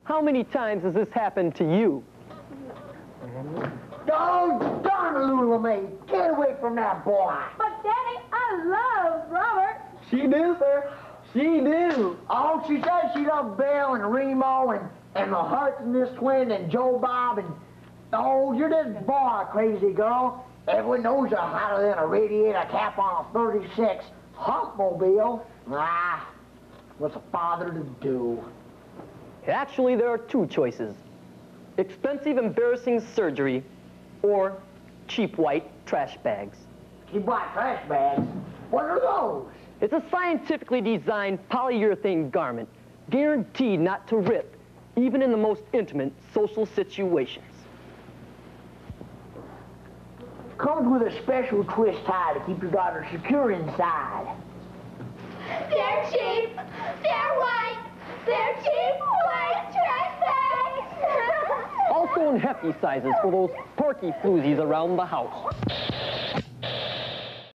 How many times has this happened to you? Oh, darn Lula Mae, get away from that boy. But, Daddy, I love Robert. She do, sir. She do. Oh, she says she loved Bill and Remo and the Hurts and this twin and Joe Bob and... Oh, you're this boy, crazy girl. Everyone knows you're hotter than a radiator cap on a 36 Humpmobile. Ah, what's a father to do? Actually, there are two choices. Expensive, embarrassing surgery or cheap white trash bags. Cheap white trash bags? What are those? It's a scientifically designed polyurethane garment, guaranteed not to rip, even in the most intimate social situations. Comes with a special twist tie to keep your daughter secure inside. They're cheap. They're white. They're cheap white trash bags. Also in hefty sizes for those porky floozies around the house.